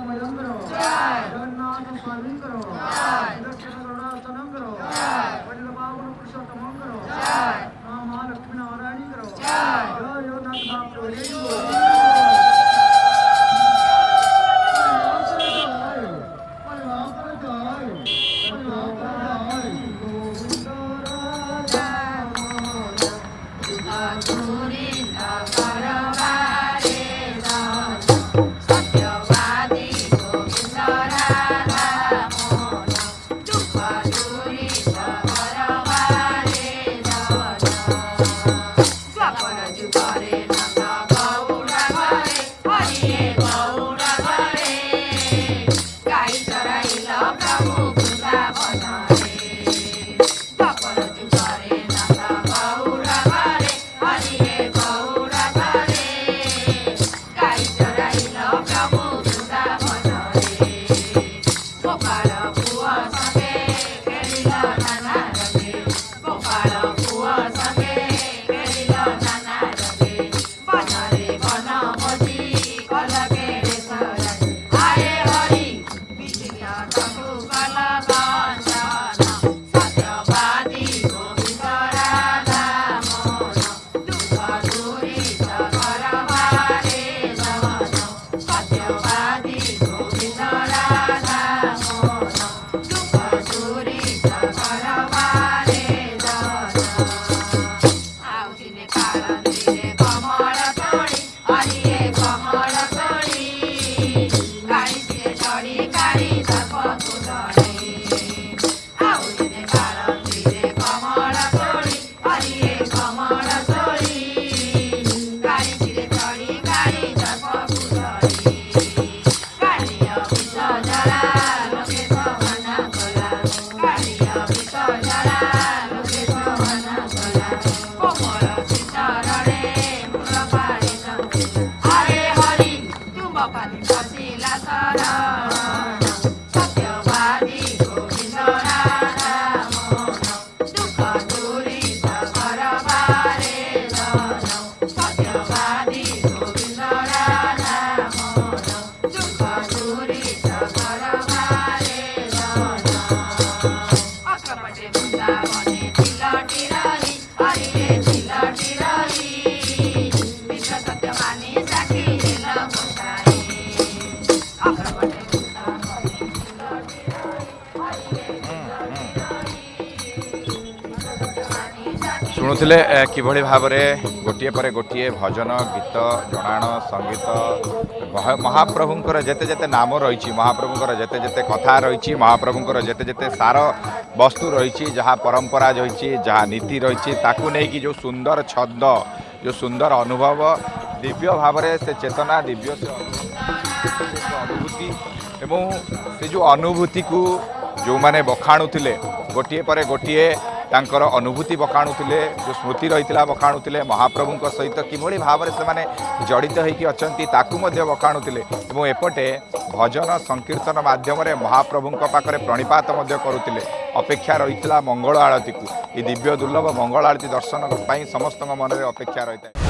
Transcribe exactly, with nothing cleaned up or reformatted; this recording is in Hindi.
मयम करो जगन्नाथ स्वामी करो दक्षिण गरुड़ासनम करो वज्र बाहुन पुरुषोत्तम करो मां लक्ष्मी नारायणी करो जय यो नाथ बाप शुणुले किभली भाव गोटे पर गोटे भजन गीत जनाण संगीत महाप्रभुंर जेते जेते नाम रही महाप्रभुंर जेते जेते कथा रही महाप्रभुंर जेते जेते सार वस्तु रही जहाँ परंपरा रही जहाँ नीति रही ताकू नहीं कि जो सुंदर छंद जो सुंदर अनुभव दिव्य भाव से चेतना दिव्य से अनुभूति एवं से जो अनुभूति को जो मैंने बखाणुले गोटे पर गोटे तांकर अनुभूति बखाणुले जो स्मृति रही बखाणुले महाप्रभु सहित किभली भाव से जड़ित होती अच्छा बखाणुले और एपटे भजन संकीर्तन माध्यम महाप्रभु पाखे प्रणिपात करुले अपेक्षा रही मंगल आलती को दिव्य दुर्लभ मंगल आलती दर्शन समस्त मन में अपेक्षा रही है।